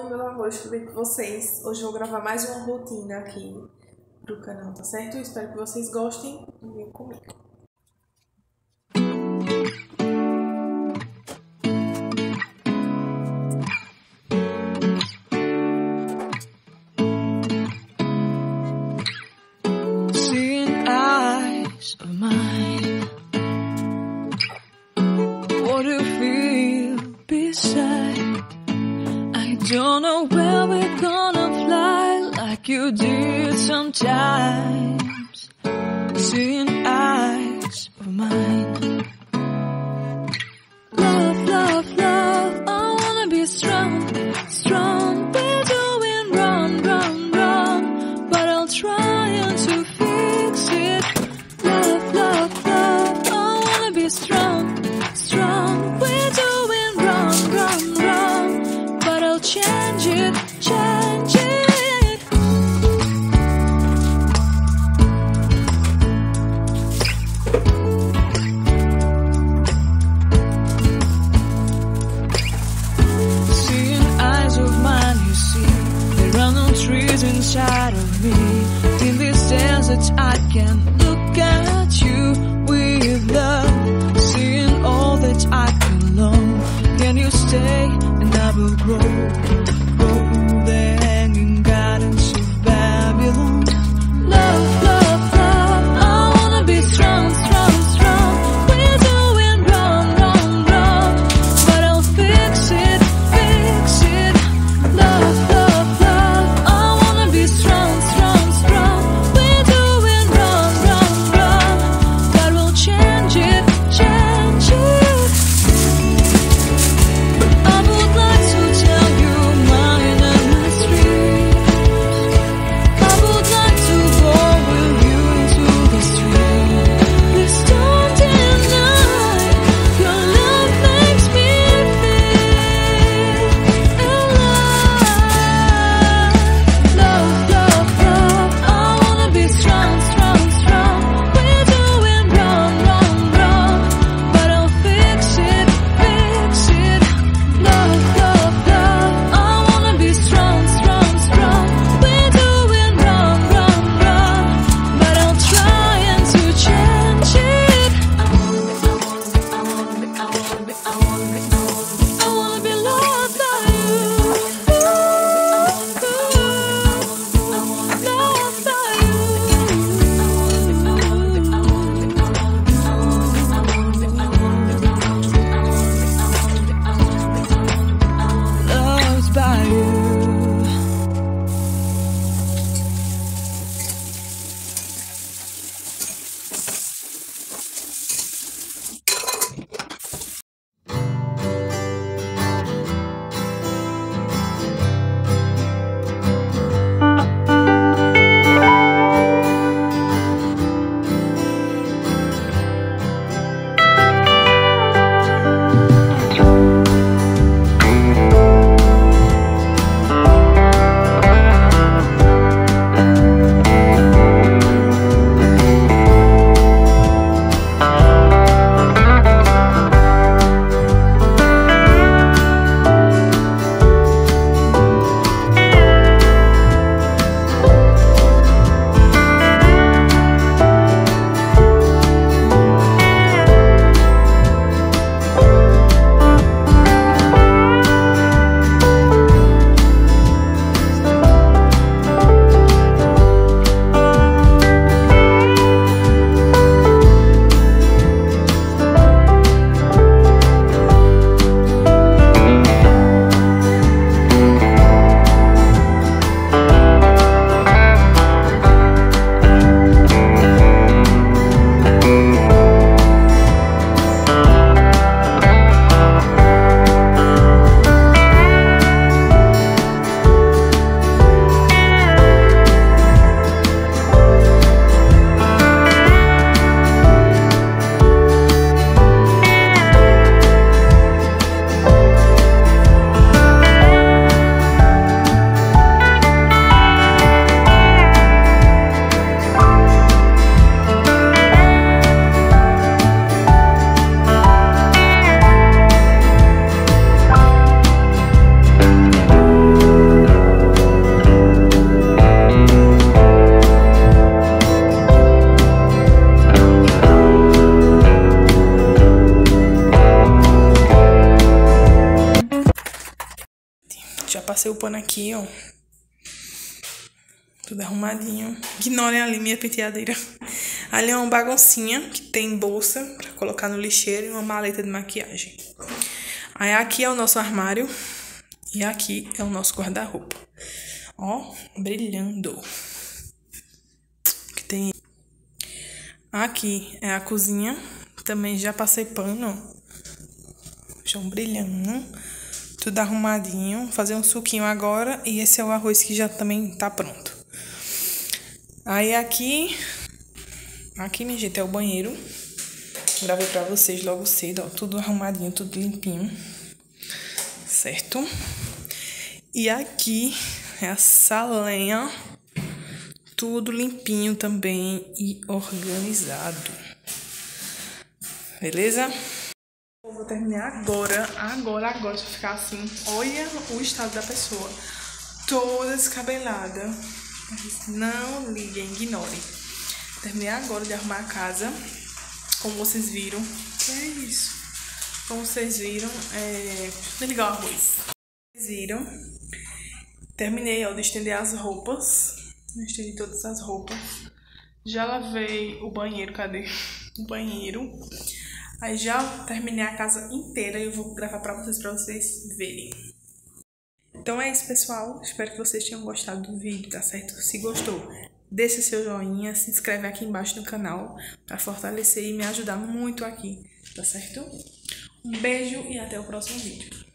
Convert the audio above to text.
meu amor, tudo bem com vocês? Hoje eu vou gravar mais uma rotina aqui pro canal, tá certo? Eu espero que vocês gostem e venham comigo. Seeing eyes of mine, what do you feel beside? I don't know where we're gonna fly like you did sometimes. Seeing eyes of mine, love, love, love, I wanna be strong, strong. We're doing wrong, wrong, wrong, but I'll try to fix it. Love, love, love, I wanna be strong, strong. We're doing wrong, wrong, wrong, but I'll change it, change it. Seeing eyes of mine, you see, there are no trees inside of me. In this desert I can look at you with love. Seeing all that I belong, can you stay and I will grow, grow the hanging gardens of Babylon. Love, love, love, I wanna be strong, strong, strong. We're doing wrong, wrong, wrong, but I'll fix it, fix it. Love, love, love, I wanna be strong, strong, strong. We're doing wrong, wrong, wrong, but we'll change it, change it. I would like to tell you my Já passei o pano aqui, ó. Tudo arrumadinho. Ignorem ali minha penteadeira. Ali é uma baguncinha que tem bolsa pra colocar no lixeiro e uma maleta de maquiagem. Aí aqui é o nosso armário e aqui é o nosso guarda-roupa. Ó, brilhando. Que tem aqui é a cozinha. Também já passei pano. Chão brilhando. Tudo arrumadinho. Vou fazer um suquinho agora e esse é o arroz que já também tá pronto. Aí aqui, minha gente, é o banheiro. Gravei pra vocês logo cedo, ó. Tudo arrumadinho, tudo limpinho. Certo? E aqui é a salinha. Tudo limpinho também e organizado. Beleza? Eu vou terminar agora, pra ficar assim. Olha o estado da pessoa. Toda descabelada. Não liguem, ignorem. Terminei agora de arrumar a casa. Como vocês viram. Que é isso? Como vocês viram, deixa eu ligar o arroz. Vocês viram? Terminei, ó, de estender as roupas. Estendi todas as roupas. Já lavei o banheiro, cadê? O banheiro. Aí já terminei a casa inteira e eu vou gravar pra vocês verem. Então é isso, pessoal. Espero que vocês tenham gostado do vídeo, tá certo? Se gostou, deixa seu joinha, se inscreve aqui embaixo no canal pra fortalecer e me ajudar muito aqui, tá certo? Um beijo e até o próximo vídeo.